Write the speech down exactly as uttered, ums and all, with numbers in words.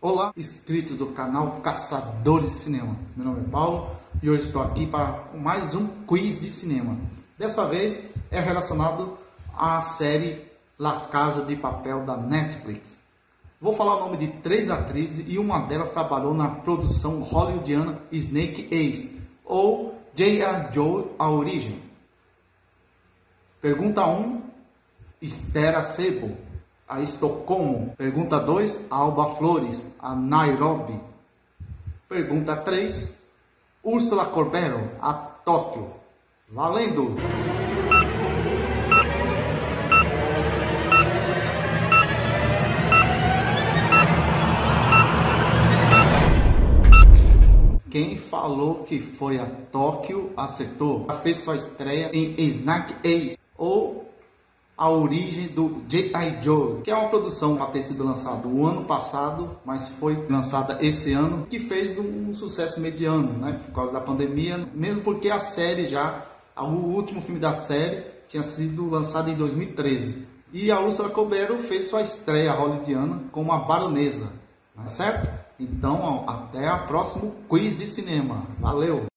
Olá, inscritos do canal Caçadores de Cinema. Meu nome é Paulo e hoje estou aqui para mais um quiz de cinema. Dessa vez é relacionado à série La Casa de Papel da Netflix. Vou falar o nome de três atrizes e uma delas trabalhou na produção hollywoodiana Snake Eyes ou G I. Joe: A Origem. Pergunta um, Esther Acebo, a Estocolmo. Pergunta dois, Alba Flores, a Nairobi. Pergunta três, Úrsula Corbero, a Tóquio. Valendo! Quem falou que foi a Tóquio acertou. Ela fez sua estreia em Snake Eyes ou A Origem do G I. Joe, que é uma produção para ter sido lançada o ano passado, mas foi lançada esse ano, que fez um sucesso mediano, né, por causa da pandemia, mesmo porque a série já, o último filme da série tinha sido lançado em dois mil e treze. E a Úrsula Corbero fez sua estreia hollywoodiana como a baronesa, tá certo? Então, até o próximo quiz de cinema. Valeu!